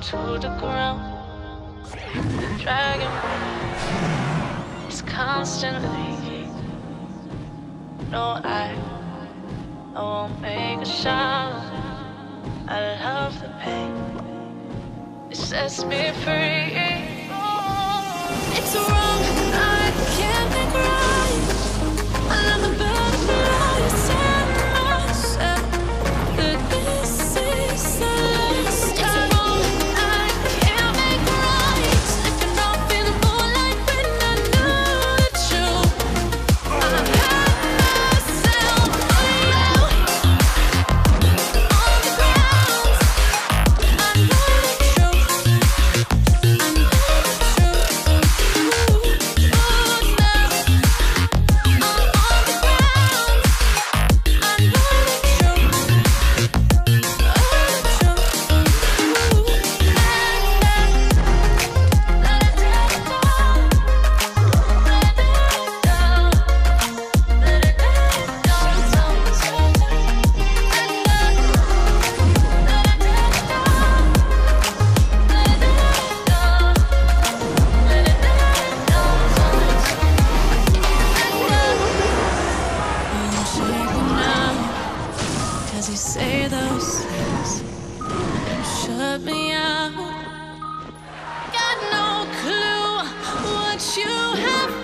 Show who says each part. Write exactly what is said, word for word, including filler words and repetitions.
Speaker 1: to the ground. Dragging me, it's constantly. No, I, I won't make a sound. I love the pain. It sets me free. It's wrong, I can't make right. I love the butterflies and myself. That this is the last time. It's wrong, I can't make right. Slipping off in the moonlight when I knew the truth. I had myself on the ground. I know the truth. I know the truth. Ooh, now I'm on the ground. I know the truth. Cause you say those things, shut me out. Got no clue what you have